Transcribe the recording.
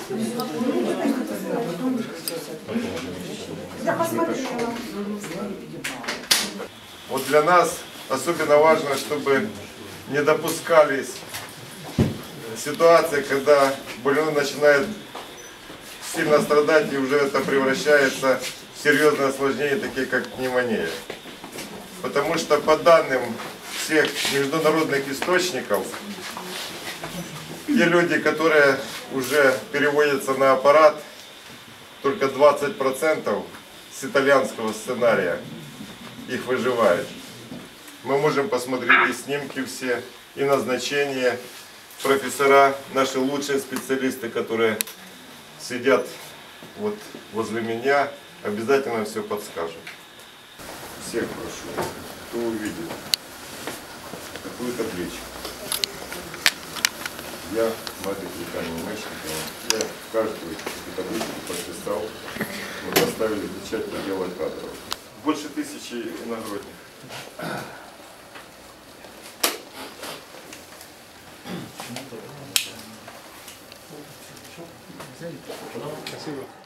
Вот для нас особенно важно, чтобы не допускались ситуации, когда больной начинает сильно страдать и уже это превращается в серьезные осложнения, такие как пневмония. Потому что по данным всех международных источников, те люди, которые уже переводятся на аппарат, только 20% с итальянского сценария их выживает. Мы можем посмотреть и снимки все, и назначения. Профессора, наши лучшие специалисты, которые сидят вот возле меня, обязательно все подскажут. Всех прошу, кто увидит такую табличку. Я, Мария Витальевна Мечникова, я каждую эту табличку подписал, мы поставили печать отдела кадров. Больше 1000 иногородних. Спасибо.